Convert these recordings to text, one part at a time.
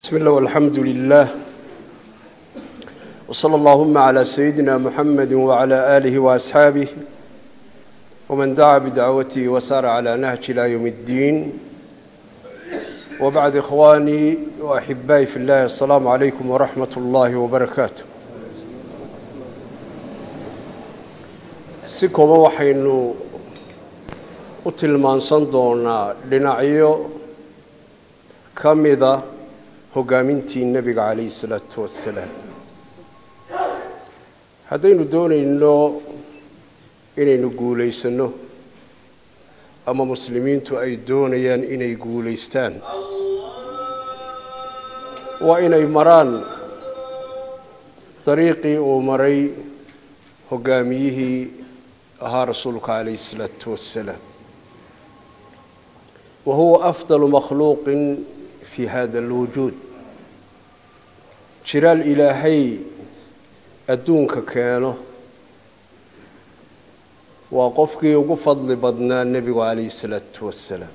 بسم الله والحمد لله وصلى اللهم على سيدنا محمد وعلى آله وأصحابه ومن دعا بدعوته وسار على نهج إلى يوم الدين وبعد إخواني وأحبائي في الله السلام عليكم ورحمة الله وبركاته سيكم وحين utilmaansan doonaa dhinacyo ka mida hogaamintii nabiga calayhi salaatu wasalaam haddaynu doonayno inaynu guulaysano ama muslimiintu ay doonayaan inay guulaystaan waa inay maraan dariiqii uu maray hogaamiyihii ahaa rasuulka calayhi salaatu wasalaam وهو أفضل مخلوق في هذا الوجود جرال إلهي أدونك كانوا وقفك وقفضل بدنا النبي عليه الصلاة والسلام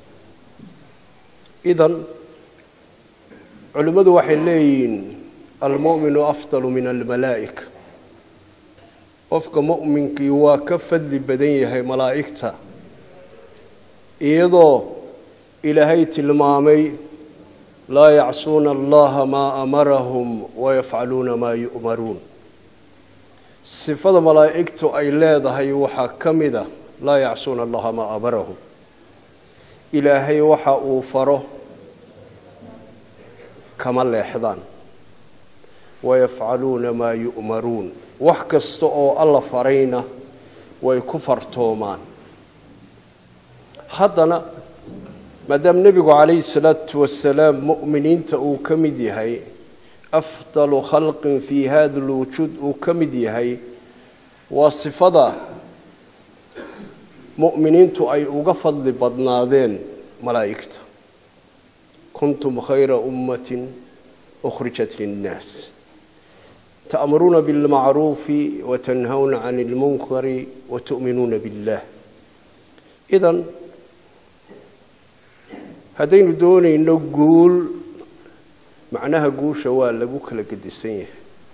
إذن علماء وحلين المؤمن أفضل من الملائكة قفك مؤمنك وكفل بدنيه ملائكته إيضا إلهي تلمامي لا يعصون الله ما أمرهم ويفعلون ما يؤمرون صفة ملائكة أي لا هي وحا كمدة لا يعصون الله ما أمرهم إلهي وحا أوفره كما لا يحضان ويفعلون ما يؤمرون وحكستوا الله فرينا ويكفر تومان حدنا مدام النبي عليه الصلاة والسلام مؤمنين تأوكمدي هاي أفضل خلق في هذا الوجود أوكمدي هاي وصفة مؤمنين تأي أوقفض لبضنادين ملائكة كنتم خير أمة أخرجت للناس تأمرون بالمعروف وتنهون عن المنكر وتؤمنون بالله إذن هذين دوني نقول معناها قول شوال لبوك لقدسين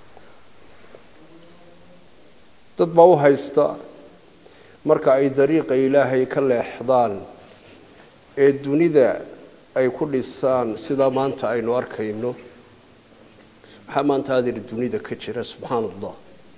تطبعوها يستا مركا أي طريقة إلهي كلا إحضان الدوني ذا أي كل إنسان سيدا ما أنت أي نوار كينو حما أنت هذه الدوني ذا كتشرة سبحان الله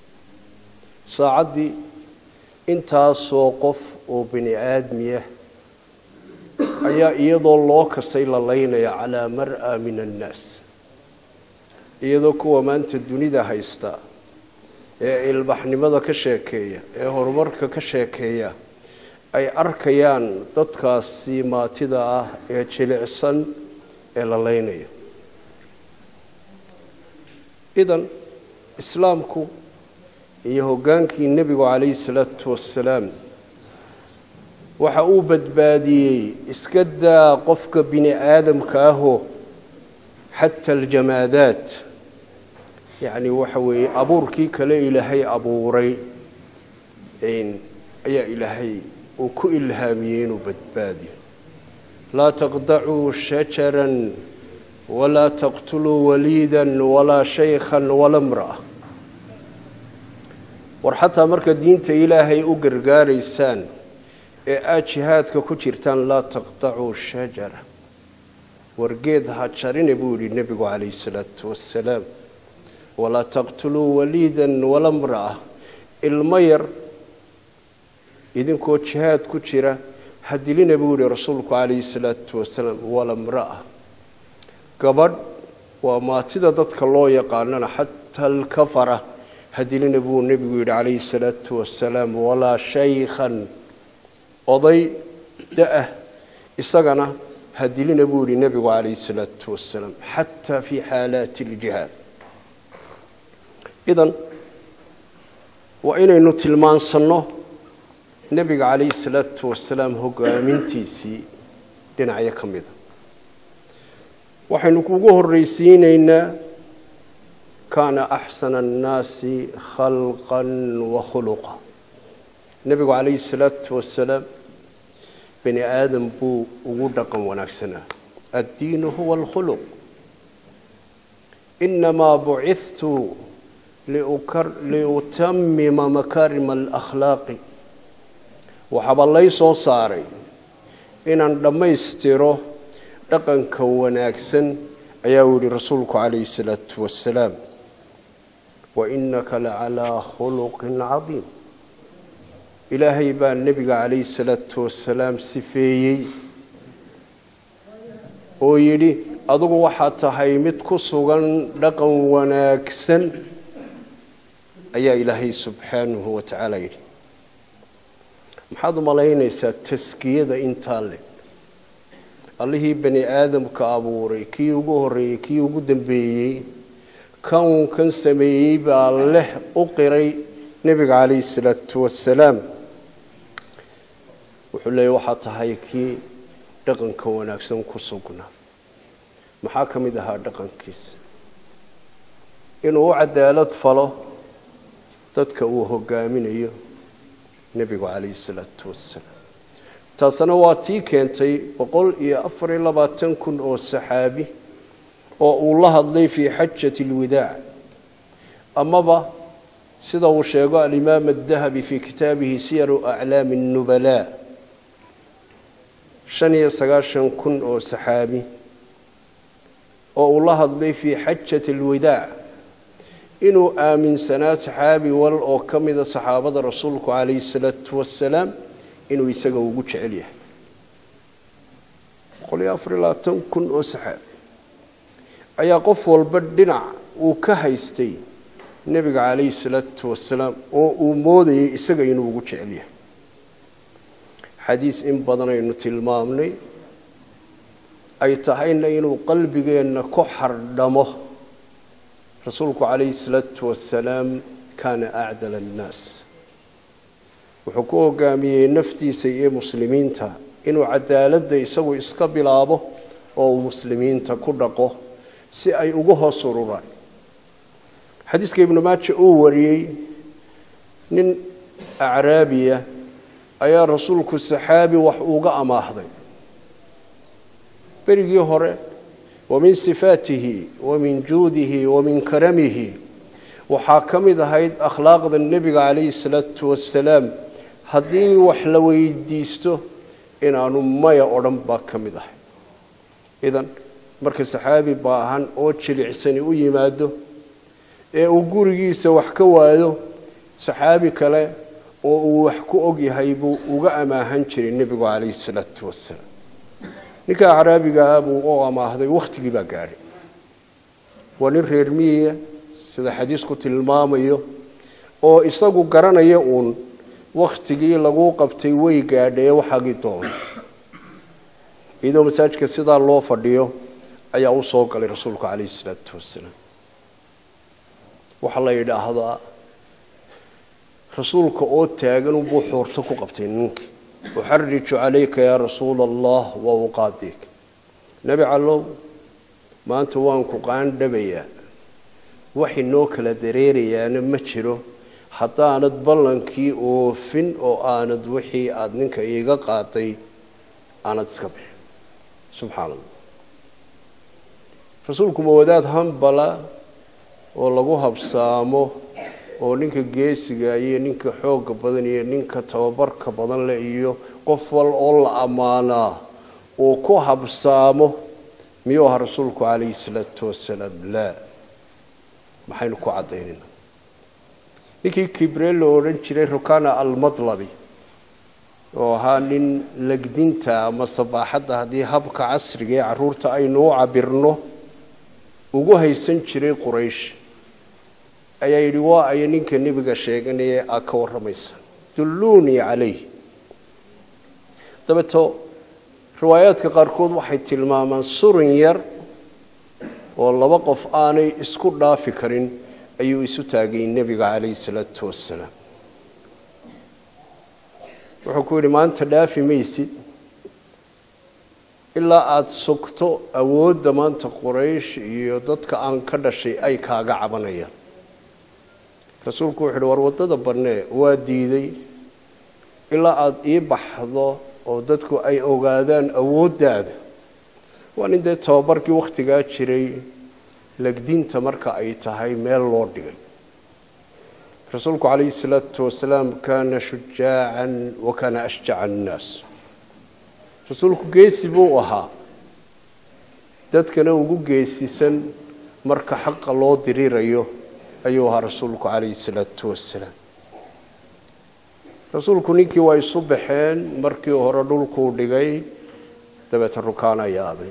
ساعدي انت سوقف وبني آدمية ayaa iyadoo loo kasay la leynaya calaa mar'a min annaas iyadoo kuwa maanta dunida haysta ee ilbaxnimada ka sheekeeya ee horumarka ka sheekeeya ay arkayaan dadkaasi maatida ah ee jilicsan ee la leynaya idan islaamku iyo hogaankii nabiga calayhi salaatu wassalaam waxa uu badbaadiyay iska daa qofka bini aadamka ah hatta aljamaadaat yani waxa weey abuurkii kale ilaahay abuuray ayaa ilaahay uu ku ilhaamiyay inuu badbaadiyo la taqda'u shajaran wala taqtulu walidan wala shaykhan wala imra'a war hatta marka diinta ilaahay u gargaaraysaan جهادك كجرتان لا تقطعوا الشجرة ورقيدها تشارين بولي النبي عليه الصلاة والسلام ولا تقتلوا وليدا ولا امرأة المير إذن كو جهاد كجرة حدلين بولي رسولك عليه الصلاة والسلام ولا امرأة قبل وما تددتك الله يقالنا حتى الكفرة حدلين بولي النبي عليه الصلاة والسلام ولا شيخا oday da isagana hadilina buuri nabiga calayhi salaatu wasalaam hatta fi xaalaat aljihad idan wa inaynu tilmaansano nabiga calayhi salaatu wasalaam hogaamintiisii dhinacyo ka mid waxaynu kugu horreysiinaynaa kaana axsana annaasi khalqan wa khuluqa nabiga calayhi salaatu wasalaam بني آدم بو وجودكم ونكسنا الدين هو الخلق إنما بعثت لأتمم مكارم الأخلاق وحب الله يسو صاري إن لما يستره لقن كوناكسن أياولي رسولك عليه الصلاة والسلام وإنك لعلى خلق عظيم إلهي بان النبي عليه الصلاة والسلام سفيي ويلي أدو حتى هيمت كسوغان لقن وناكسن أيا إلهي سبحانه وتعالى محاضر ملاينيسا تسكية إنتالي الله بني آدم كابوري كي يغوري كي يغدن بي كان سميي بالله أقري نبي عليه الصلاة والسلام وحلي وحتى هيكي دقن كوناكسن كسوغنا محاكم إذا دقن كيس إنه عدالة فلو تدكوه قامين أيه نبي عليه الصلاة والسلام تصنواتي كنتي بقول يا أفر لباتن كن أو السحابي أو الله الله في حجة الوداع أما با سيده الشيخ الإمام الذهبي في كتابه سير أعلام النبلاء شنية سقاشن كن أو السحابي أو الله الله في حجة الوداع إنه آمن سنة صحابي أو كمد صحابة رسولك عليه الصلاة والسلام إنه يسقى وجوش عليه قل يا أفر لا تنكن أصحاب أي قف والبدنع وكهيستي النبي عليه الصلاة والسلام وموذي يسقى إنه وجوش عليه حديث إن بدنا إنه تلمامني أي تحين إنه قلبي إنه كحر دمه رسولك عليه الصلاة والسلام كان أعدل الناس وحكوه قامي نفتي سيئ مسلمين تا إنه عدالة يسوي إسقبل أبه أو مسلمين تا كردقه سيئ أقوه سرورا حديث ابن ماتش أوري نين أعرابية أيا رسولك السحابي وحقوق أماهضي بريقي هوري ومن صفاته ومن جوده ومن كرمه وحاكم ذهيد أخلاق النبي عليه الصلاة والسلام هذه وحلوي ديسته إن أنا ما يقرن باكم ذه إذن مركز صحابي باهن أوتشل عسني ويماده وجوري سوحكواده صحابي كلا وحكو أجي هيبو وجاء ما هنشري النبي عليه الصلاة والسلام نكا عربي قابو أو ما هذا وقت جيبا قاري ونرهر مية سيدا حديث كتل المامية أو إستاقو قرانا يؤون وقت جي لغو قبتي وي قاري وحاقي طون إذا مساجك سيدا الله فرديو أي أوصوك لرسولك عليه الصلاة والسلام وحالله يدا هذا رسولك أو تاغن وبوحورتك قبتي ننك أحرج عليك يا رسول الله وأقاضيك نبي علو ما أنت وانكو قان دبيا وحي نوك لدريري يعني متشرو حتى أنا تبلنكي أو فين أو أنا دوحي أدنك إيغا قاطي أنا تسكبح سبحان الله رسولكم وداد هم بلا ولغوها بسامو oo ninka geesiga iyo ninka xoog badan iyo ninka tababarka badan la iyo qof wal oo la amaana oo ku habsaamo miyo rasuulku kaleey salatu wasalaam la maxaynu ku cadeynaa ninkii kibreel oo oran jiray rukana al-madlabi oo ahaa nin lagdinta ama sabaaxada hadii habka casriga ee caruurta ay noo cabirno ugu haysan jiray quraysh أي رواء أي نك نبغى شيء إني أكور رميس دلوني عليه طبعا روايات كقاركود واحد تلماما سورير والله وقف أنا إسكود لا فكرين أيو يسوتاجي النبي عليه الصلاة والسلام وحكوري ما أنت لا في ميسي إلا أد سكتو أود ما أنت قريش يضدك عن كذا شيء أي كاجع عبنية رسولك وحده وروته دبرنا وديدي إلا أد يبحضه ودتك أي أوجادان أود هذا وأن ده توبرك وقت جات شري lagdiinta marka ay tahay meel loo dhigay rasuulku calayhi salaatu wasalaam kaana shujaacan wa kaana ashjaca annaas rasuulku geesi buu ahaa dadkana ugu geesisan marka xaqa loo dirirayo ayuu ahaa rasuulku calayhi salaatu wasalaam rasuulku ninkii waa isu baxeen markii hore dhulkuu dhigay dabeetana rukaana yaabay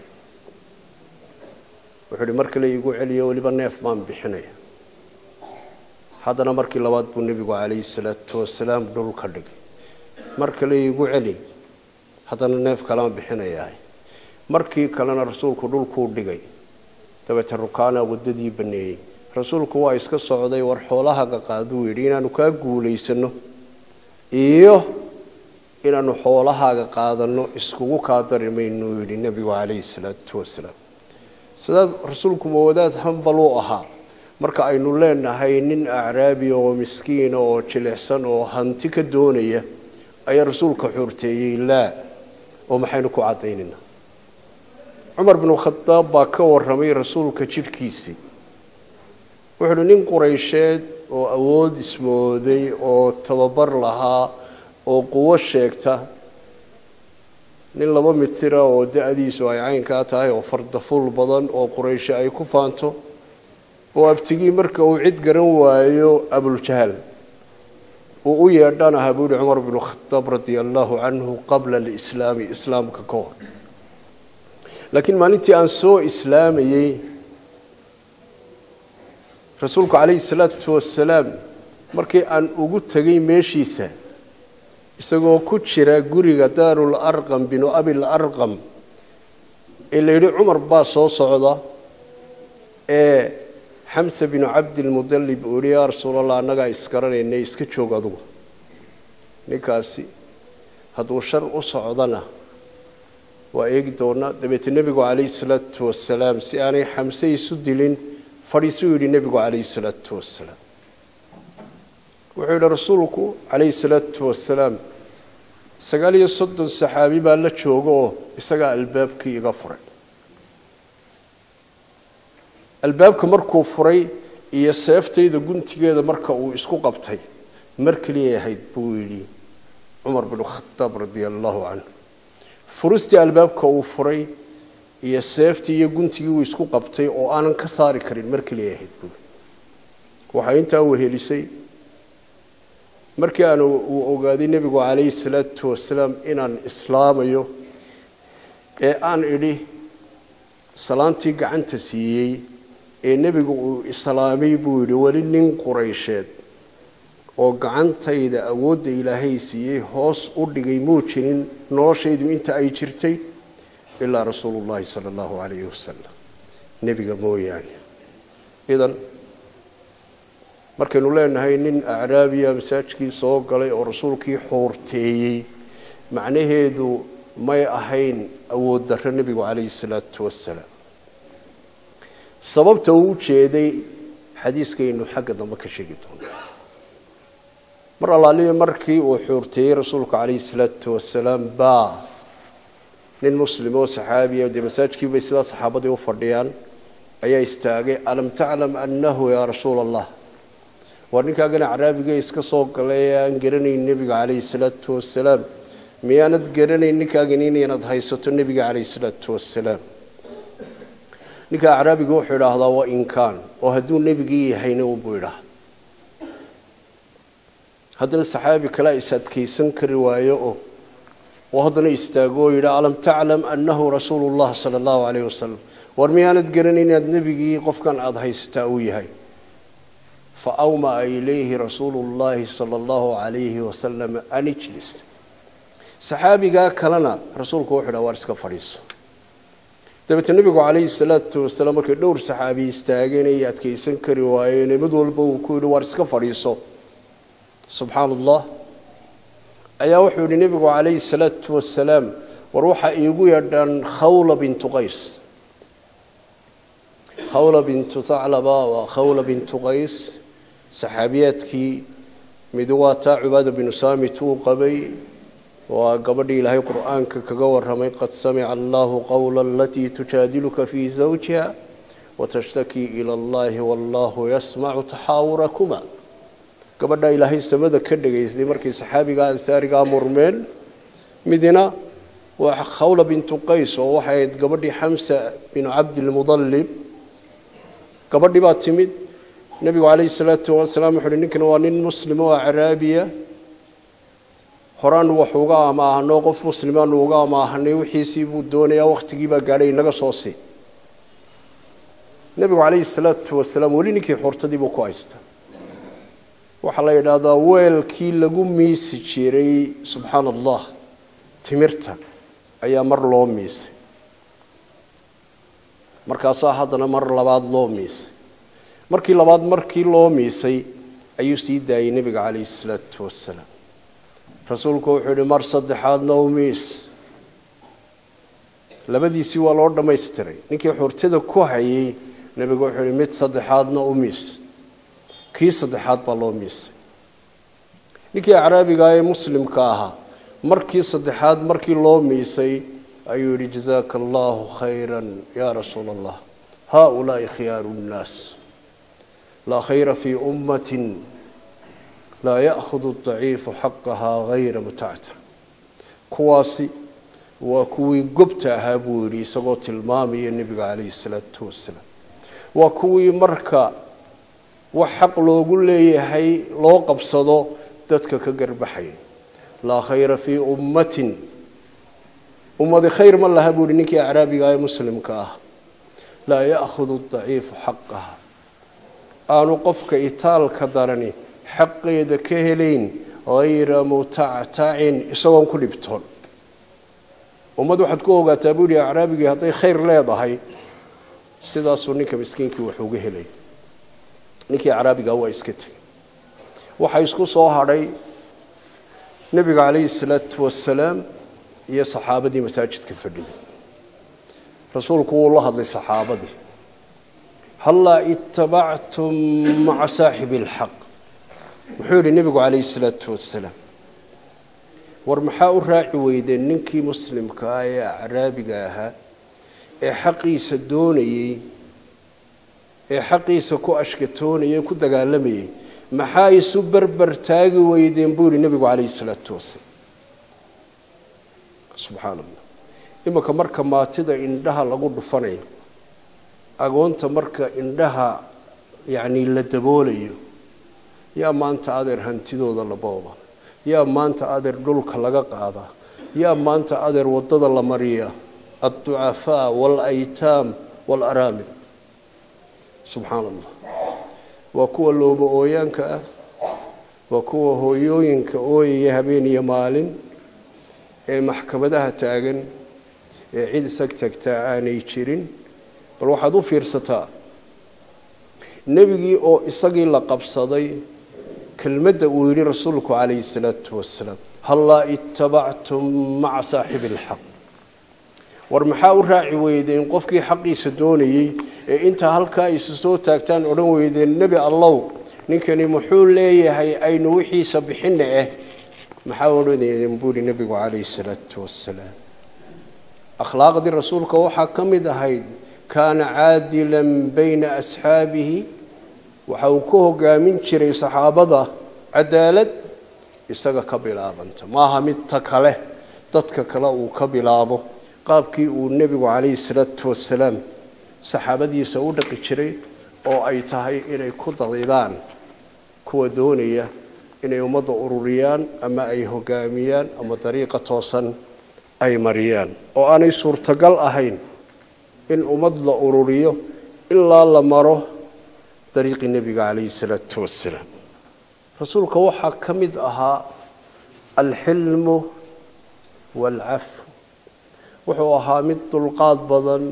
wuxuu yidhi marka la iigu celiyo weliba neef baan bixinaya haddana markii labaad buu nebigu calayhi salaatu wasalaam dhulka dhigay marka la iigu celi haddana neef kalaan bixinayaa markii kalena rasuulku dhulkuu dhigay dabeetana rukaana waddadii baneeyey rasuulku waa iska socday war xoolahaaga qaaduu yidhi inaanu kaa guulaysano iyo inaanu xoolahaaga qaadano iskugu kaa dari maynuu yidhi nebigu calayhi salaatu wasalaam sidaa rasuulku wadaad hambal u ahaa marka aynu leenahay nin acraabi oo miskiina oo jilicsan oo hanti ka doonaya ayaa rasuulka xurteeyey laa oo maxaynu ku cadaynaynaa cumar bin khadaab baa ka warramay rasuulka jidhkiisii wuxuu yidhi nin quraysheed oo awood ismooday oo tababar lahaa oo quwo sheegta nin 2 mitir oo da'diisu ay caynkaa tahay oo fardaful badan oo quraysho ay ku faanto oo abtigii marka uu cid garan waayo abuljahl uu u yeedhanaha buu yidhi cumar bin khadaab radiyallahu canhu qabla alislaami islaamka ka hor laakiin maalintii aan soo islaamayey rasuulku calayhi salaatu wasalaam markii aan ugu tegay meeshiisa isagoo ku jira guriga daarul arqam binu abil arqam ee la yidhi cumar baa soo socda ee xamse binu cabdilmudallib uu yidhi yaa rasuulallah annagaa isgaranaynay iska joog adugu ninkaasi hadduu shar u socdana waa eegi doonaa dabeetna nebigu calayhi salaatu wasalaam si aanay xamse isu dilin fadhiisuu yidhi nebigu calayhi salaatu wasalaam wuxuu yidhi rasuulku calayhi salaatu wasalaam 39 saxaabi baa la jooga oo isagaa albaabkii iga furay albaabka markuu furay iyo seeftayda guntigeeda marka uu isku qabtay mar kaliya ahayd buu yidhi cumar bin khadaab radiyallahu canhu furistii albaabka uu furay iyo seeftii iyo guntigii uu isku qabtay oo aanan ka saari karin mar kaliya ahayd buu waxay intaa wehelisay markii aan uu ogaaday nebigu calayhi salaatu wasalaam inaan islaamayo ee aan idhi salaantii gacanta siiyey ee nebigu uu islaamay buu yidhi weli nin quraysheed oo gacantayda awoodda ilaahay siiyey hoos u dhigay muu jirin noloshaydu inta ay jirtay ilaa rasuulullaahi sala allahu calayhi wasalam nebiga mooyaane idan markaynu leenahay nin acraabiya masaajidkii soo galay oo rasuulkii xoorteeyey macnaheedu may ahayn awood darro nebigu calayhi salaatu wasalaam sababta uu jeeday xadiiskaynu xagga dambe ka sheegi doono mar allaaliya markii uu xoorteeyey rasuulku calayhi salaatu wasalaam baa nin muslim oo saxaabiya dee masaajidkii bay sidaa saxaabadii u fadhiyaan ayaa istaagay alam taclam annahu yaa rasuul allah waa ninkaagana acraabiga iska soo galay aan garanayn nebiga calayhi salaatu wasalaam miyaanad garanayn ninkaagani inaad haysato nebiga calayhi salaatu wasalaam ninka acraabiga wuxuu idhaahdaa waa inkaan oo hadduu nebigii yahayna unbuu idhaahda haddana saxaabi kale is adkaysan kari waayo oo haddana istaago oo yidhaa alam taclam annahu rasuulullah sala allahu calayhi wasalam war miyaanad garanayn inaad nebigii qofkan aada haysataa uu yahay فأومأ إليه رسول الله صلى الله عليه وسلم أن اجلس صحابي قال كلنا رسولك وحده وارسك فريس دبت النبي عليه الصلاة والسلام كل دور صحابي استاجين يأتكي سنكر وين مدول بو كل وارسك فريسه سبحان الله أيا وحده النبي عليه الصلاة والسلام وروح يقول يدان خولة بنت قيس خولة بنت ثعلبة وخولة بنت قيس صحابياتكي مدواتا عبادة بن سامي توقبي وقبل إلهي قرآن كقور رمي قد سمع الله قول التي تجادلك في زوجها وتشتكي إلى الله والله يسمع تحاوركما قبل إلهي سمد كدغ يسلي markii saxaabiga ansaariga murmeen midina waa Khawla bint Qays oo waxay gabadhii Hamsa bin Abd al-Mudallib gabadhii baa timid nabigu alayhi salaatu wa salaam wuxuu ninkan waa nin muslim oo Araabiya horaan wuxuuga ama ahno qof muslimaan uga ama ahnay wixiisii buu doonayaa waqtigii baa gaaray inaga soo si nabigu alayhi salaatu wa salaam wali ninkii xortadii buu ku haysta waxa la yiraahdaa weelkii lagu miisi jiray subhanallah timirta ayaa mar loo miisay markaas haddana mar labaad loo miisay markii loo miisay ayuu sii daayay nabiga alayhi salaatu wa salaam rasuulku wuxuu yiri mar saddexaadna u miis labadiisi waa loo dhameystiray ninkii xortada ku hayay nabigu wuxuu yiri mid saddexaadna u miis kii saddexaad baa loo miisay ninkii Araabiga ee muslimka ahaa markii saddexaad markii loo miisay ayuu yiri jazaakallahu khayran ya rasuulallah haulaa khiyarun nas la khayra fi ummatin لا يأخذ الضعيف حقها غير متعتر كواسي وكوي قبتها هابوري سقوط المامي النبي عليه الصلاة والسلام وكوي مركا وحق لو قل لي هي لو قبصدو دتك كقرب حي لا خير في أمة خير ما الله هابوري نكي أعرابي غاية مسلم كاه لا يأخذ الضعيف حقها أنا قفك إيتال كدرني حقيده كهلين غير متعتع اسوون كل بتون ومد waxaad ku ogaataa buuri Araabiga haday khayr leedahay sidaas uu ninka miskiinkii wuxuu uga helay ninkii Araabiga waa iska tagay waxa isku soo hadhay nabiga kaleey salaatu wasalaam iyo saxaabadii masaajidka fadhiyay rasuulku uu la hadlay saxaabadii halla ittaba'tum ma'a saahibil haqq wuxuu nabigu kaleey salaatu wasalaam war maxaa u raaci weydeen ninkii muslimka ah ee Araabiga ahaa ee xaqiisa doonayay ee xaqiisa ku ashkatoonayay ku dagaalamayay maxaa isu barbar taagi weydeen buu nabigu kaleey salaatu wasalaam subhanallah imaka marka maatida indhaha lagu dhufanayo agoonta marka indhaha yaani la daboolayo yaa maanta adeer hantidooda la booba yaa maanta adeer dhulka laga qaada yaa maanta adeer wadada la mariya ad-du'afa wal aytam wal aramil subhanallah wa kuwa looba ooyanka wa kuwa hooyooyinka ooyaya habeen iyo maalin ee maxkamadaha taagan ee cid sagtagta aanay jirin bal waxaad u fiirsataa nabigii oo isagii la qabsaday كلمة ويري رسولك عليه الصلاة والسلام هلا اتبعتم مع صاحب الحق ورمحاو راعي ويدين قفكي حقي سدوني انت هلكا يسسو تاكتان اورن ويدين نبي الله نينكني محول ليه هي اي نوحي سبحنا محاولون ينبوري النبي عليه الصلاة والسلام اخلاق دي رسولك وحا كميد هيد كان عادلا بين اصحابه waxa uu ku hogaamin jiray saxaabada cadaalad isaga ka bilaabanta maaha mid kale dadka kale uu ka bilaabo qaabkii uu nabigu kaleey salaatu wasalaam saxaabadiisa u dhaqi jiray oo ay tahay inay ku dalidaan kuwa doonaya inay umada ururiyaan ama ay hogaamiyaan ama dariiqa toosan ay mariyaan oo aanay suurtagal ahayn in umad la ururiyo ilaa la maro طريق النبي عليه الصلاة والسلام رسولك وحا كمد أها الحلم والعفو وحو أها مد القاد بضن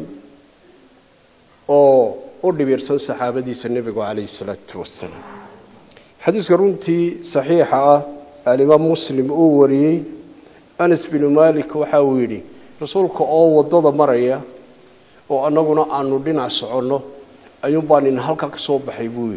أو أولي بيرسل صحابة دي النبي عليه الصلاة والسلام حديث قرونتي صحيحة الإمام مسلم أوري أنس بن مالك وحاويري رسولك أو وضد مريا وأنقنا أنو دينا سعونه ayuu baan in halka ka soo baxay buu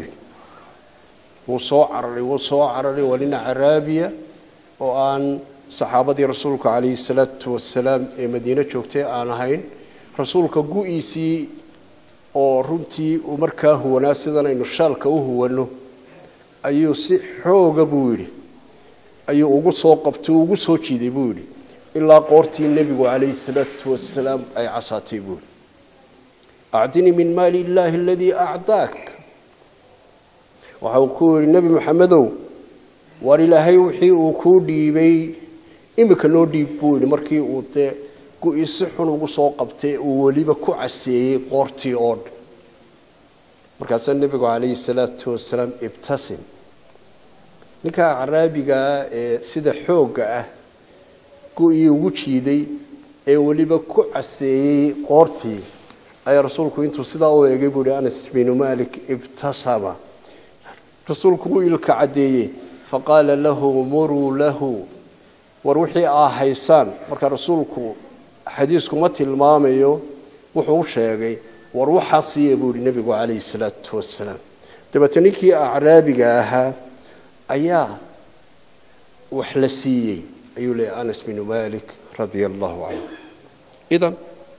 wuu soo cararay walina Araabiya oo aan saxaabadii rasuulka kaleey salaatu wasalaam ee Madiina joogtay aan ahayn rasuulka gu'isii oo runtii uu markaa huwanaa sidan aynu shaalka u huwano ayuu si xooga buu yidhi ayuu ugu soo qabtay ugu soo jiiday buu yidhi ilaa qoortii nebigu calayhi salaatu wasalaam ay casaatay buu yidhi acdini min maali illaahi aladii acdaak waxa uu ku yidhi nebi maxamedow war ilaahay wixii uu kuu dhiibay imika noo dhiib buu yidhi markii uu dee gu-i si xun ugu soo qabtay uu weliba ku caseeyey qoortii oo dhan markaasaa nebigu calayhi salaatu wasalaam ibtasim ninka acraabigaa ee sida xoogga ah gu-ii ugu jiiday ee weliba ku caseeyey qoortii ayaa rasuulku intuu sidaa u eegay buu yihi anas binu malik ibtasama rasuulku wuu ilka caddeeyey faqaala lahu muruu lahu war wixii aa haysaan marka rasuulku xadiisku ma tilmaamayo wuxuu u sheegay war waxaa siiya buu yihi nebigu calayhi salaatu wasalaam dabeete ninkii acraabiga ahaa ayaa wax la siiyey ayuu leeyahay anas binu malik radia allahu canhu idan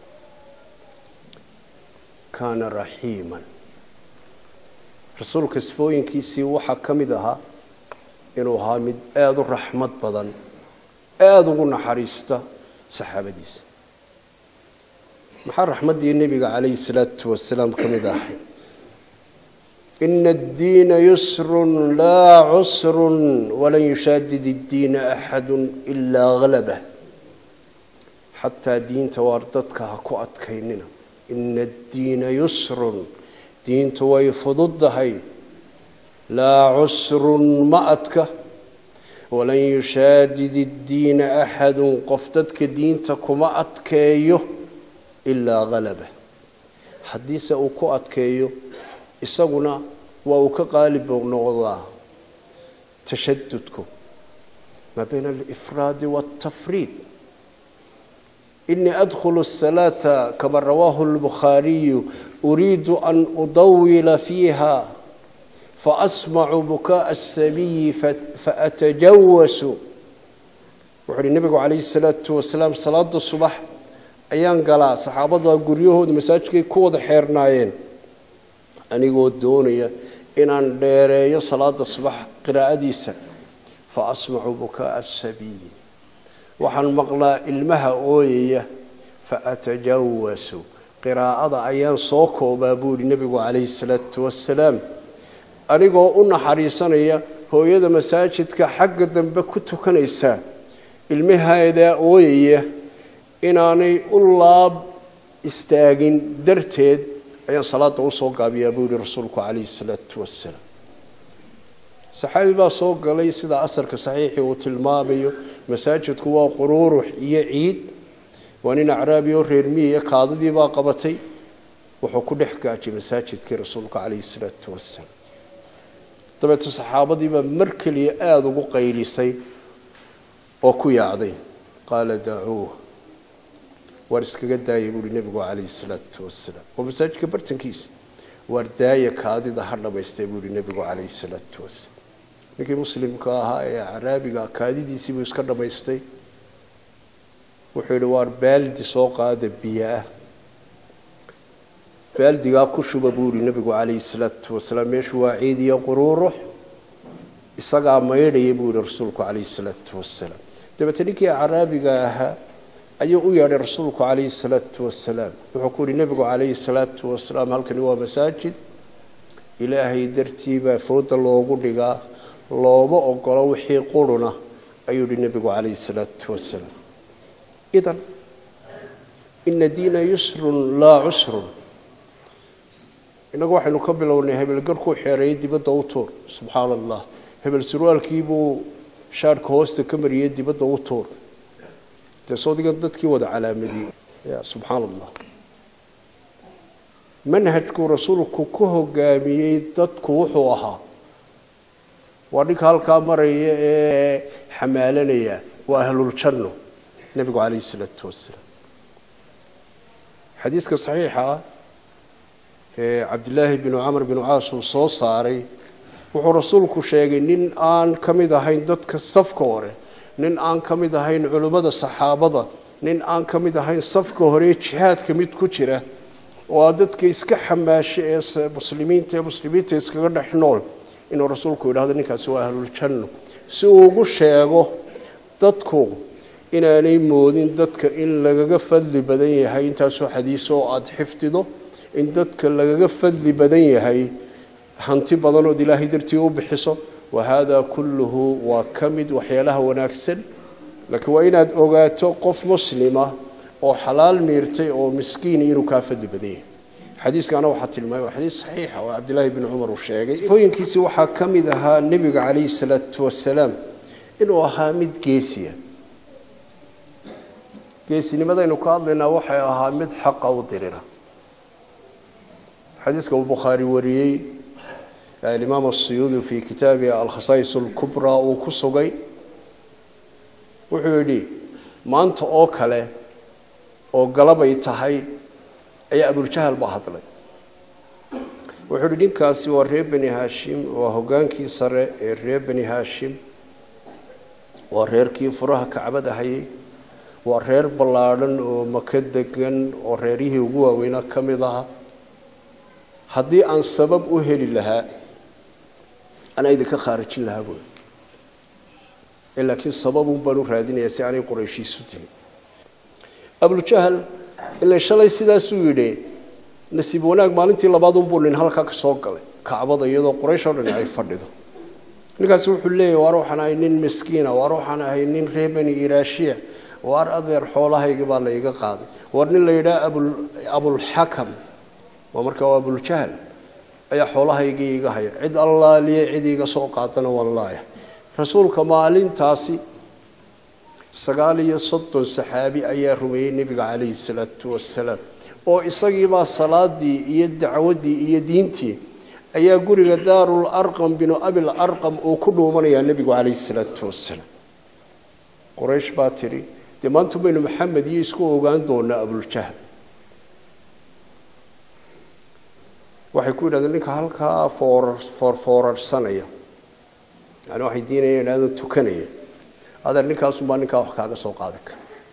kaana raxiiman rasuulka sifooyinkiisii waxaa ka mid ahaa inuu ahaa mid aada u raxmad badan aada ugu naxariista saxaabadiisa maxaa raxmaddii nebiga calayhi salaatu wasalaam ka mid ahay ina addiina yusrun laa cusrun walan yushaadid iddiina axadu ilaa halabah xataa diinta waar dadka ha ku adkaynina ina addiina yusrun diintu way fududdahay laa cusrun ma adka walan yushaadid iddiina axadu qof dadka diinta kuma adkeeyo ilaa halabah haddiise uu ku adkeeyo isaguna waa uu ka qaalib noqdaa tashadudku maa bayna alifraadi waaltafriid inii adkhulu الsalaata kama rawaahu اlbukhaariyu uriidu an udawila fiiha faasmacu bukaaءa الsabiyi faatajawasu wuxuu uhi nebigu calayhi الsalaatu wasalaam salaada subax ayaan galaa saxaabada guryahooda masaajidkay ku wada xeernaayeen anigoo doonaya inaan dheereeyo salaada subax qiraa'adiisa fa asmacu bukaaءa asabiyi waxaan maqlaa ilmaha ooyaya fa atajawasu qiraa'ada ayaan soo koobaa buu yihi nebigu calayhi salaatu wasalaam anigoo u naxariisanaya hooyada masaajidka xagga dambe ku tukanaysa ilmaheedaa ooyaya inaanay u laab istaagin darteed ayaan salaada u soo gaabiyaa buu yihi rasuulku calayhi salaatu wasalaam saxaabi baa soo galay sida asarka saxiixii uu tilmaamayo masaajidku waa quruurux iyo ciid waa nin acraabi oo reer miyiya kaadadii baa qabatay wuxuu ku dhex gaajay masaajidkii rasuulku calayhi salaatu wasalaam dabeete saxaabadii baa mar keliya aada ugu qaylisay oo ku yaacday qaala dacuuh waar iskaga daaya buu yihi nebigu calayhi salaatu wasalaam oo masaajidka bartankiisa waar daaya kaadida ha dhamaystay buu yihi nebigu calayhi salaatu wasalaam ninkii muslimka ahaa ee acraabiga kaadidiisii buu iska dhamaystay wuxuu yihi waar baaldi soo qaada biyo ah baaldigaa ku shuba buu yihi nebigu calayhi salaatu wasalaam meeshu waa ciid iyo quruurux isagaa maydhaya buu yihi rasuulku calayhi salaatu wasalaam dabeete ninkii acraabiga ahaa ayuu u yeedhay rasuulku calayhi salaatu wasalaam wuxuu ku yihi nebigu calayhi salaatu wasalaam halkani waa masaajid ilaahay dartii baa fooda loogu dhigaa looma ogolo wixii quruna ayuu yihi nebigu calayhi salaatu wasalaam idan ina diina yusrun laa cusrun inagu waxaynu ka bilownay hebel garhkuu xeereeyay dibadda u tuur subxaana allah hebel surwaalkiibuu shaarhka hoosta ka mariyey dibadda u tuur dee soodigan dadkii wada calaamadiyey ya subxaana allah manhajkuu rasuulku ku hogaamiyey dadku wuxuu ahaa waa ninka halkaa maraya ee xamaalanaya waa ahluljanno nebigu calayhi salaatu wasalaam xadiiska saxiixa ah ee cabdillaahi binu camr binu caas uu soo saaray wuxuu rasuulku sheegay nin aan ka mid ahayn dadka safka hore nin aan ka mid ahayn culimmada saxaabada nin aan ka mid ahayn safka hore jihaadka mid ku jira وادتك إسك حماش مسلمين إسك نحنول إنه رسولك هذا نكاس أهل الجنة سوق الشيء تدكو إن أنا مودين دتك إن لجفل لبدني هاي أنت سو حديثه أد حفتده إن دتك لجفل لبدني هاي حنتي بدنه دلاه درتيو بحصة وهذا كله وكمد وحيله ونكسل لكن وين أوجاتو قف مسلمة أو حلال ميرتي أو مسكين إنه كافل لبدني حديث كان وحتى الماء وحديث صحيح وعبد الله بن عمر والشيخ فين كيسي وحكمدها النبي عليه الصلاة والسلام إنه حامد جيسيا جيسي لماذا إنه قال لنا وحي حامد حق أو ضريرة حديث البخاري وريه الإمام السيوطي في كتابه الخصائص الكبرى وكسوغي وحولي ما أنت أوكله أو قلبي تحي أي أبو الجهل بحضله وحولي كاسي وريب بني هاشم وهوغان كي سر ريب بني هاشم ورير كي فرها كعبد هاي ورير بلادن ومكدقن وريريه وقوة وينا كمدها هذه عن سبب أهل لها أنا إذا كخارج لها بقول إلا كن سبب بنو رادين يسعني قريشي سدين أبو الجهل إلا شلي سيدا سويدي نسيبوناك مالنتي لبعضهم بولين هلكا كسوقله كعبد يدو قريش ولا يفردو نقاسو حلي واروح أنا إنين مسكينة واروح أنا إنين ريبني إيراشية وار أذر حولها يقبل لي قاضي ورني اللي يدا أبو الحكم ومركوا أبو الجهل أي حولها يجي هاي عد الله لي عدي سوقاتنا والله رسول كمالين تاسي سقالي صد السحابي أي رمي النبي عليه الصلاة والسلام أو إسقي ما صلاة دي يدعو دي يدينتي أي قري دار الأرقم بن أبي الأرقم وكله من يا النبي عليه الصلاة والسلام قريش باتري دمانتم بين محمد يسكو وغاندون أبو الجهل وحيكون هذا لك هلكا فور سنة يعني واحد دينين هذا تكنيه هذا لك أسمع لك أحكام سوق هذاك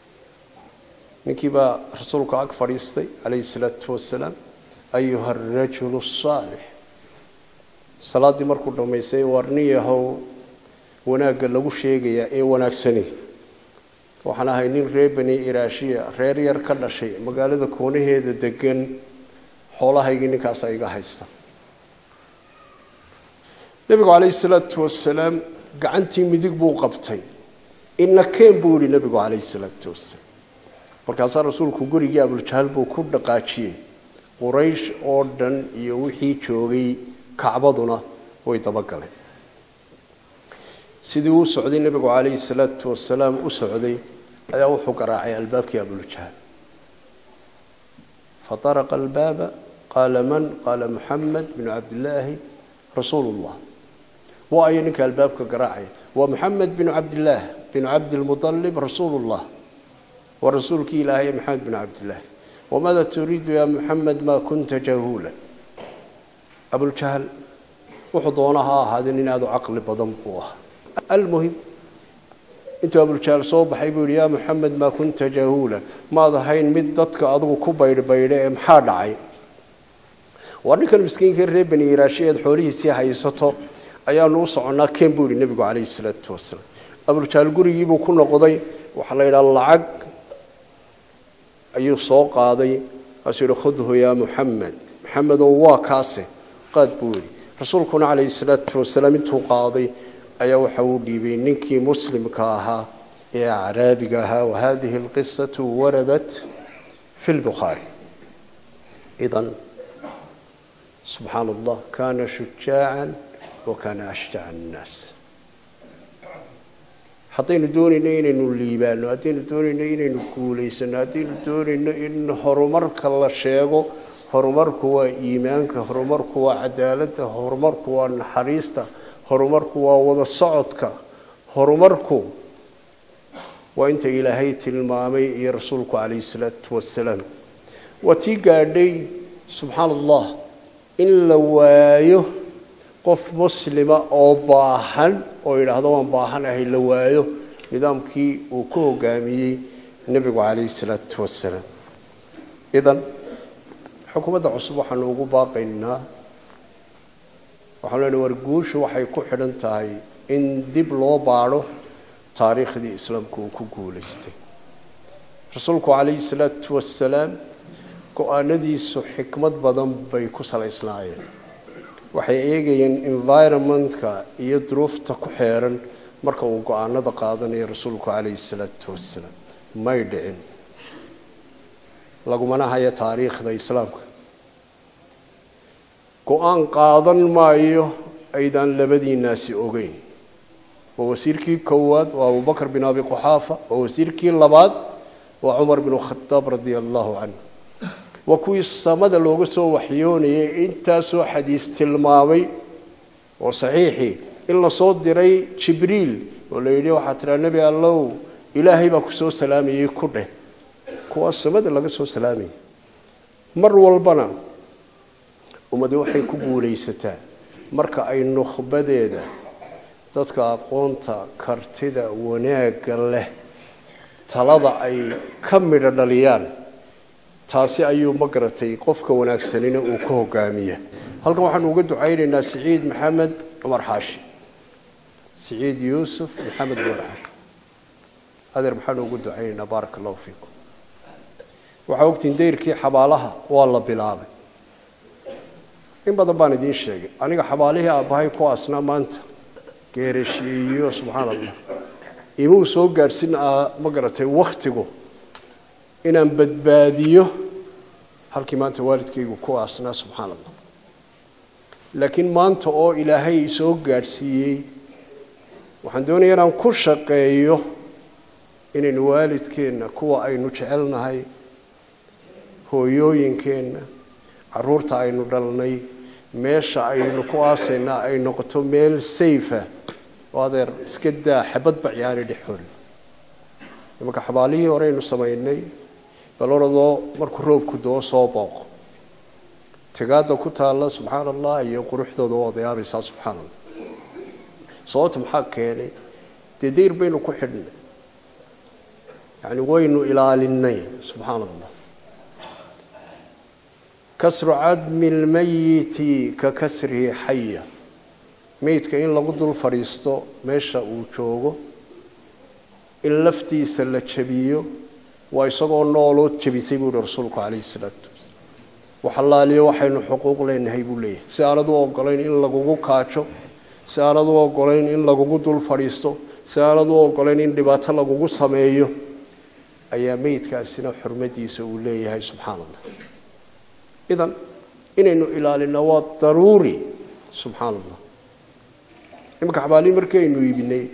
نكيبا رسولك أكفر يستي عليه الصلاة والسلام أيها الرجل الصالح صلاة دي مركو لما يسي ورنيه هو وناق لغو شيغيا اي وناق سني وحنا هاينين ريبني إراشية رير يركنا شيء مقالة كونه هيدا دقن حولها يجيني كاسا يجا هايستا النبي عليه الصلاة والسلام قعنتي مدق بو قبتي إن كان بولي النبي عليه الصلاة والسلام بركاسا رسولك قري أبو الجهل بو كل قاتشي قريش أردن يوحي شوغي كعبضنا ويتبقى سيدي سعودي النبي عليه الصلاة والسلام سعودي أيوحو قراعي الباب يا أبو الجهل فطرق الباب قال من؟ قال محمد بن عبد الله رسول الله وأينك الباب كقراعي ومحمد بن عبد الله بن عبد المطلب رسول الله ورسولك إلهي محمد بن عبد الله وماذا تريد يا محمد ما كنت جهولا أبو الجهل وحضونها هذا ننادو عقل بضمقوها المهم انت أبو الجهل صوب حيقول يا محمد ما كنت جهولا ماذا هين مدتك أضو كبير بيري محاد عين وأنك المسكين كريب بن إيراشيد حوليه سيحا يسطو أيها نوصعنا كين بولي النبي عليه الصلاة والسلام أبو الجهل قولي يبو كنا قضي وحليل اللعق أيها صوق هذا أسير خذه يا محمد واكاسي قد بولي رسولكم عليه الصلاة والسلام انتو قاضي أيها حولي بينك مسلم كاها يا عرابي كاها وهذه القصة وردت في البخاري إذن سبحان الله كان شجاعا وكان أشجع الناس حطين دوني نين الليبان وحطين دوني نين الكوليسن حطين دوني إن هرمرك الله شيغو هرمرك هو إيمانك هرمرك هو عدالته هرمرك هو نحريسته هرمرك هو وضع صعدك هرمرك وانت إلهي المامي يا رسولك عليه الصلاة والسلام وتيقى لي سبحان الله إن لوايه قف مسلمة أو باحن أو إلى هذا باحن أهل لوايه نظام كي وكو قامي النبي عليه الصلاة والسلام إذن xukuumadda cusub waxaanu ugu baaqaynaa waxaan leenahay warguushu waxay ku xidhan tahay in dib loo baadho taariikhdii islaamku uu ku guulaystay rasuulku calayhi salaatu wassalaam go-aanadiisu xikmad badan bay ku salaysnaayeen waxay eegayeen environmentka iyo duruufta ku xeeran marka uu go-aanada qaadanayo rasuulku calayhi salaatu wassalaam may dhicin lagumana haya taariikhda islaamka go-aan qaadan maayo aydaan labadiinaasi ogeyn waa wasiirkii koowaad waa abubakar bin abi quxaafa waa wasiirkii labaad waa cumar bin khataab radia allahu canhu waa kuwii samada looga soo waxyoonayay intaasoo xadiis tilmaamay oo saxiixii in la soo diray jibriil oo la yidhi waxaa tiraa nebi allow ilaahay baa ku soo salaamayay ku dheh kuwaa samada laga soo salaamayay mar walbana ummadi waxay ku guulaysataa marka ay nukhbadeeda dadka aqoonta kartida wanaagga leh talada ay ka midho dhaliyaan taasi ayuu ma garatay qofka wanaagsanina uu ka hogaamiya halkan waxaan uga ducaynaynaa siciid maxamed cumar xaashi siciid yuusuf maxamed cumar xaashi adeer maxaan ugu ducaynaynaa baaraka allahu fiikum waxaa ogtiin dayrkii xabaalaha waa la bilaabay in badan baan idiin sheegay aniga xabaalihii aabbahay ku aasnaa maanta geerashiiyo subxaan allah imuu soo gaadhsin ma garatay wakhtigu inaan badbaadiyo halkii maanta waalidkaygu ku aasnaa subxaan allah laakiin maanta oo ilaahay soo gaadhsiiyey waxaan doonayaa inaan ku shaqeeyo inaynu waalidkeenna kuwa aynu jecelnahay hooyooyinkeenna carruurta aynu dhalnay meesha aynu ku aasaynaa ay noqoto meel safe oo adeer iska daa xabadba ciyaari dhexool imanka xabaalihii hore aynu samaynay baloradoo markuu roobku doo soo booqo tagaada ku taalla subxaan allah iyo quruxdooda oo odayaabaysaa subxaan allah sababta maxaa keenay dee dayr baynu ku xidhnay yani waynu ilaalinay subxaan allah kasru cadmi lmayiti ka kasrihi xaya meydka in lagu dul fadhiisto meesha uu joogo in laftiisa la jabiyo waa isagoo nooloo jabisay buu yihi rasuulku calayhi salaatu wasalaam waxalaaliyo waxaynu xuquuq leenahay buu leeyahay si aanad u ogolayn in lagugu kaajo si aanad u ogolayn in lagugu dul fadhiisto si aanad u ogolayn in dhibaato lagugu sameeyo ayaa meydkaasina xurmadiisa uu leeyahay subxaan allah idan inaynu ilaalino waa daruuri subxaan allah imanka xabaalihii markii aynu iibinay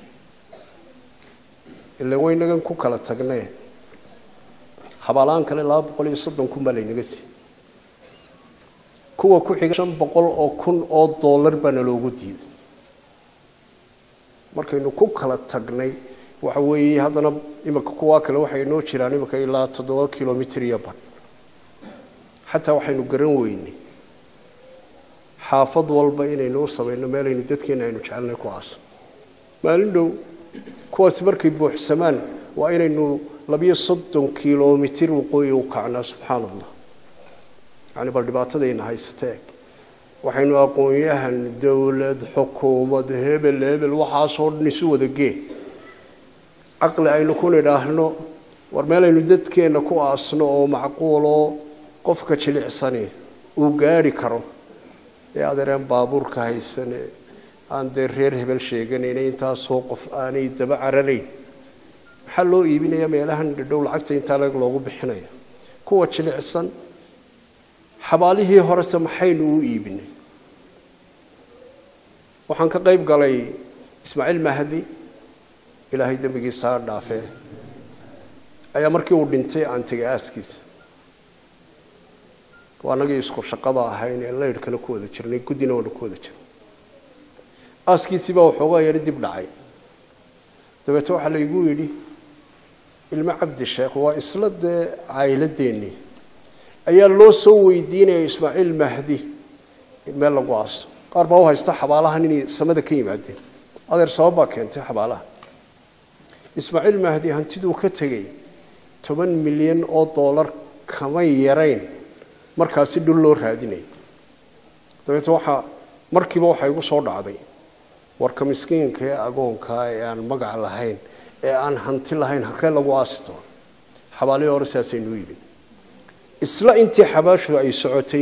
ilaan waynagan ku kala tagnay xabaalaan kale 230 kun baa laynaga siiyey kuwa ku xiga 500 kun oo dollar bana loogu diiday markaynu ku kala tagnay waxa weeye haddana imanka kuwa kale waxay noo jiraan imanka ilaa 7 kilomitir iyo badh xataa waxaynu garan weynay xaafad walba inaynu u samayno meelaynu dadkeena aynu jecelnay ku aaso maalin dhow kuwaas markay buuxsamaan waa inaynu 230 kilomitir waqooyi u kacnaa subxaan allah yani bal dhibaatadayna haysatee waxaynu aqoonyahan dowlad xukuumad hebel waxaasoo dhan isu wada gee caqli aynu ku nidhaahno war meelaynu dadkeena ku aasno oo macquuloo qofka jilicsani uu gaari karo ee adeereen baabuurka haysane aan dee reer hebel sheeganayna intaasoo qof aanay daba cararayn maxaa loo iibinayaa meelahan dhadhow lacagta intaa lag loogu bixinaya kuwa jilicsan xabaalihii horese maxaynu u iibinay waxaan ka qayb galay ismaaciil mahdi ilaahay dembigiisa ha dhaafee ayaa markii uu dhintay aan tegay aaskiisa waa anagii isku shaqada ahayn ee laydhkana ku wada jirnay guddina waana ku wada jirnay aaskiisiibaa waxoogaa yari dib dhacay dabeete waxaa laygu yidhi ilmo cabdi sheekh waa isla dee caayiladeennii ayaa loo soo weydiinaya ismaaciil mahdi meel lagu aaso qaar baa u haysta xabaalahan inay samada ka yimaadeen adeer sabab baa keentay xabaalaha ismaaciil mahdi hantiduu ka tegey 10 milyan oo dollar kama yarayn markaasi dhul loo raadinay dabeetana waxa markiiba waxa igu soo dhacday warka miskiinka ee agoonka ee aan magac lahayn ee aan hanti lahayn halkee lagu aasto xabaaliyo hore saasaynu yimid isla intii xabaashu ay socotay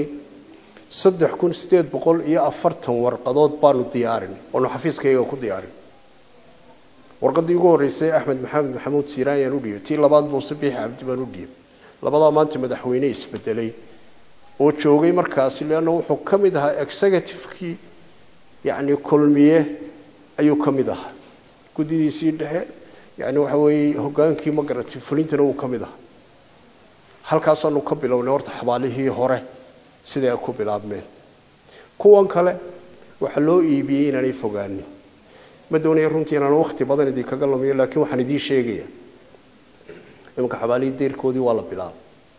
3840 warqadood baanu diyaarin oo xafiiskayga ku diyaarin warqadii ugu horeysay Axmed Maxamuud Siiraan ayaan u dhiyay tii labaad Muuse Biixi Cabdi baan u dhiyay labada maanta madaxweyne isbedelay oo joogay markaas leena wuxuu kamid ahaa executive-kii يعني كلمية أيو كمده كودي يصير ده يعني وحوي هجان كي مقرت فلينتنا وكمده هل كاسا نقبل أو نورت حباليه هره سيدا يقبل عبمين كوان كله وحلو يبيين أنا فوقاني ما دوني يرونتي أنا وقتي بدن دي كقولهم يلا كم حندي شيء يمكن حبالي دير كودي ولا بلا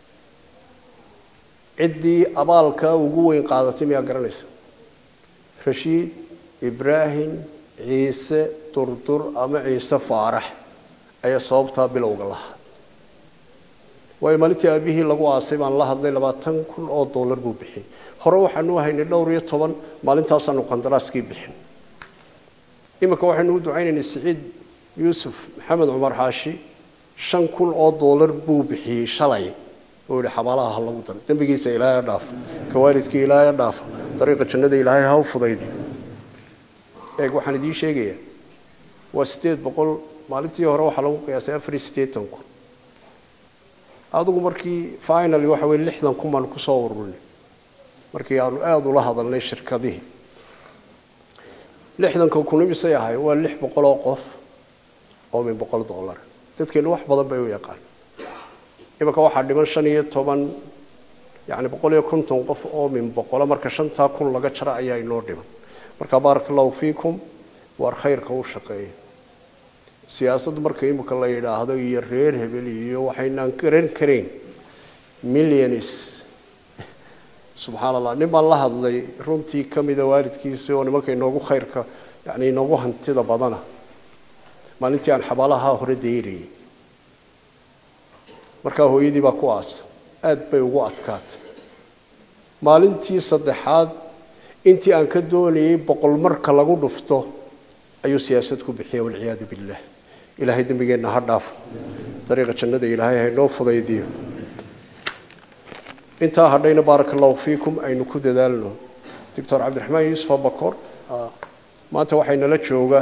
عدي أبالك وجوين قاعدة ميا قرنيس رشيد إبراهيم عيسى ترتر أما عيسى فارح أي صوبتها بلوغ الله ويمالتي أبيه لقوا عاصم الله هذا لبعتن كل $1 ببحين خروح إنه هين الدورية طبعا مالنت أصلا وقندراس كي بحين إما كواحد نود عين السعيد يوسف محمد عمر حاشي شن كل $1 ببحين شلعي ويقول حبالها الله وطن تنبقي سيلا يداف كوالد كي لا يداف طريقة جنة إلهي هاو فضيدي إيه وحنا دي شيء وستيت بقول مالتي هروح على قياس أفري ستيت تنكو هذا مركي فاينل يوحول لحظة كم نكسور مركي يعني هذا لحظة لنا الشركة دي لحظة كوني بسياحة هو اللح بقول أوقف أو من بقول $1 تذكر واحد بدل بيوقع إذا كواحد من شنية طبعا يعني بقول يكون توقف أو من بقول مركز شنطة كون لقى شرع أي نور دم مركز بارك الله فيكم والخير كوش شقي سياسة مركز يمكن الله يدا هذا يرير هبلي وحين كرين مليونس سبحان الله نبى الله هذا رومتي كم إذا وارد كيس ونمكن نوجو خير ك يعني نوجو هنتي ضبضنا ما ننتي عن حبالها هرديري مركز هو يدي بقواس aad bay ugu adkaat maalintii saddexaad intii aan ka doonayay 100 marka lagu dhufto ayuu siyaasad ku bixiyay wal ciyaad billah ilaahay dambigeena ha dhaafo dariiqa jannada ilaahay hay noo fudaydiyo inta hadayna barakallahu fiikum aynu ku dadaalno Dr. Cabdiraxmaan Yuusuf Bakor maanta waxayna la jooga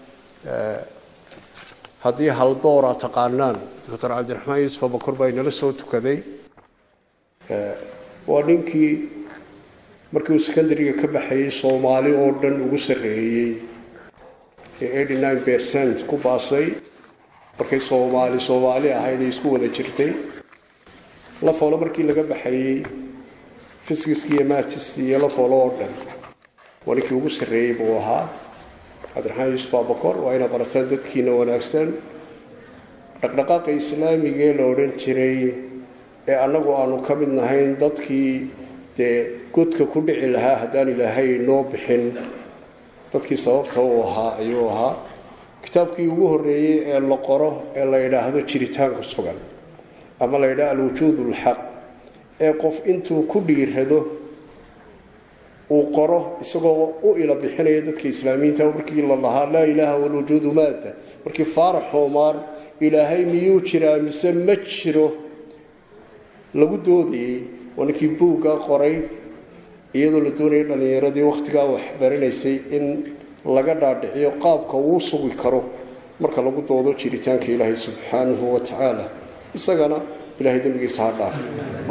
hadii hal door taqaanaan Dr. Cabdiraxmaan Yuusuf Bakor bayna la soo tukaday ودينكي مركز اسكندرية كبحي صومالي أردن وسرية 89% كوباسي مركز صومالي هاي يسكو ذا شرتي لا فولا مركز لكبحي فيسكسكية ماتستي لا فولا أردن ولكن وسرية بوها عبد الرحمن يوسف بكر وأنا برتدت كينا وناكسن دقائق إسلامي قال أردن شري anagu aanu ka mid nahayn dadkii godka ku dhici lahaa hadaan ilaahay noo bixin dadkii sababta uu ahaa ayuu ahaa kitaabkii ugu horeeyay ee la qoro ee la yiraahdo jiritaanka sugan ama la yiraahdo al-wujuudul haq ee qof intuu ku dhiirado uu qoro isagoo u ila bixinaya dadka islaamiinta markii la lahaa la ilaaha wal wujuudu maada markii faarax Omar ilaahay miyuu jiraa mise ma jiro lagu doodiyay wankii buuga qoray iyadoo la doonayay dhalinyaradii waqtiga wax baranaysay in laga dhaadhiciyo qaabka uu sugi karo marka lagu doodo jiritaanka Ilaahay subhanahu wa ta'ala isagana Ilaahay dambigiisa ha dhaafo